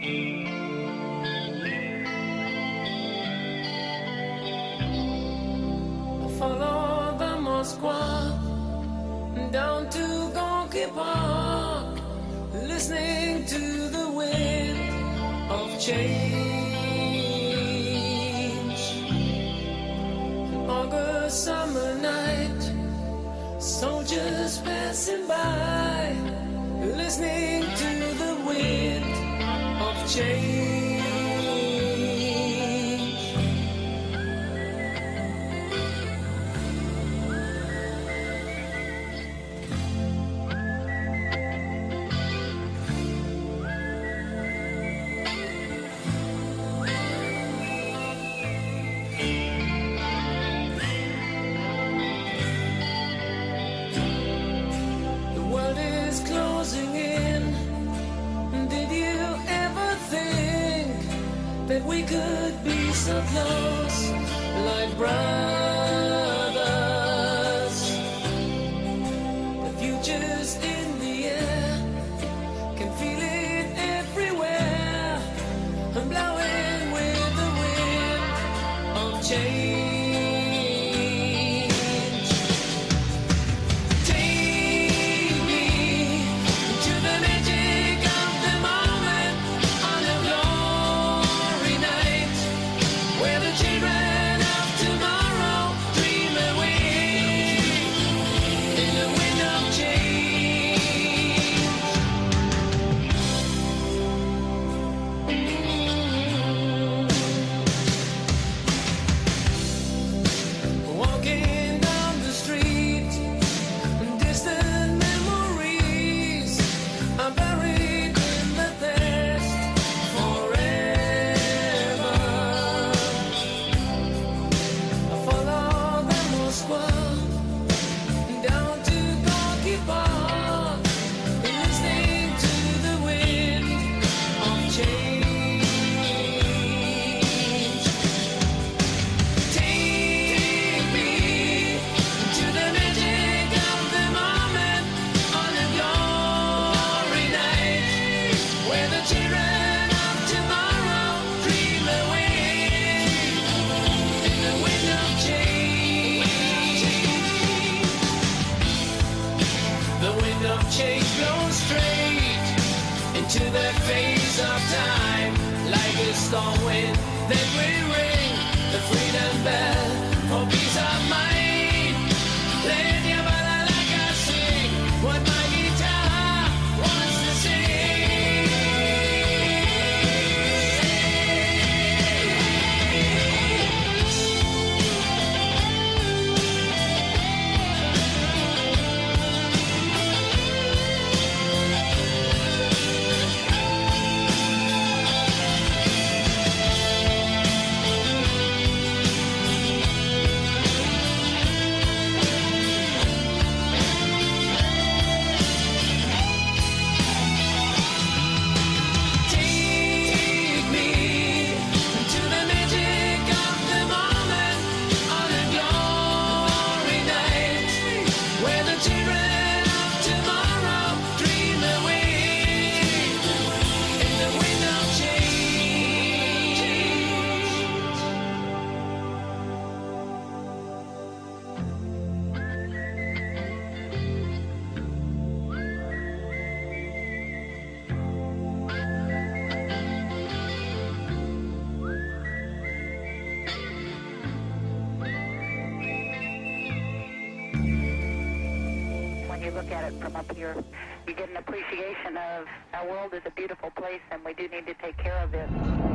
Follow the Moskva down to Gorky Park, listening to the wind of change. An August summer night, soldiers passing by, listening to the wind of change. That we could be so close, like brothers. The future's in the air, can feel it everywhere. I'm blowing with the wind of change. Take me to the magic of the moment on a glory night, where the children of tomorrow dream away in the wind of change. Walking down the street, distant memories are buried in the past forever. I follow the Moskva down to Gorky Park, listening to the wind of change. Take me to the magic of the moment on a glory night, where the children of tomorrow dream away in the wind of change. The wind of change blows straight into the face of time, like a storm wind that will ring the freedom bell for peace of mind. Let your balalaika sing what my guitar wants to sing. Take me to the magic of the moment on a glory night, where the children of tomorrow dream away in the wind of change. When you look at it from up here, you get an appreciation of our world is a beautiful place and we do need to take care of it.